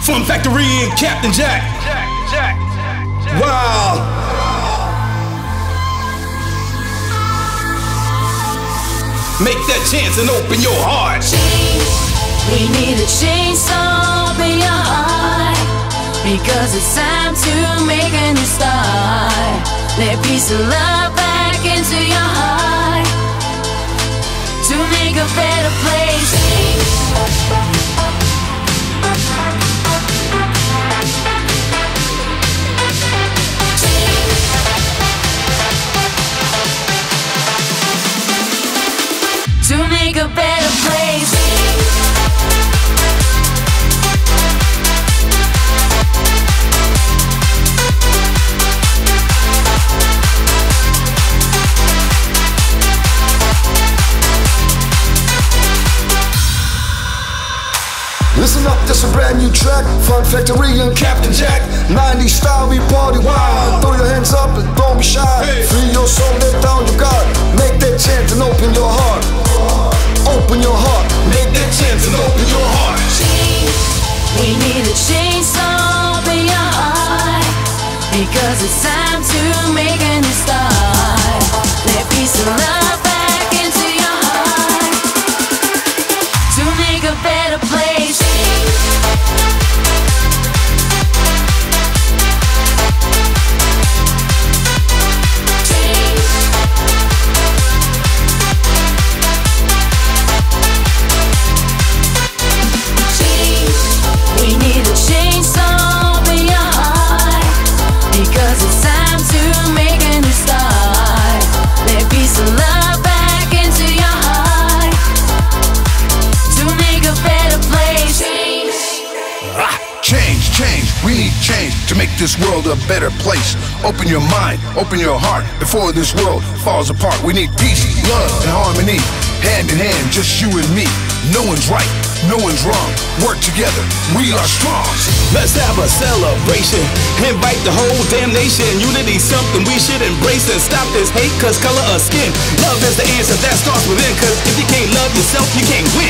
Fun Factory and Captain Jack. Wow. Make that chance and open your heart. Change, we need a change, so open your heart, because it's time to make a new start. Let peace and love back into your heart, to make a better place. To make a better place. Listen up, this a brand new track. Fun Factory and Captain Jack. 90s style, we party wild. Throw your hands up and don't be shy. Free your soul, let down your guard. Make that chance and open your heart. Open your heart. Make that chance and open your heart. Change, we need a change, so open your heart, because it's time to make a new start. Let peace and love back into your heart, to make a better place. We need change to make this world a better place. Open your mind, open your heart before this world falls apart. We need peace, love, and harmony. Hand in hand, just you and me. No one's right, no one's wrong. Work together, we are strong. Let's have a celebration. Invite the whole damn nation. Unity's something we should embrace, and stop this hate, cause color of skin. Love is the answer that starts within, cause if you can't love yourself, you can't win.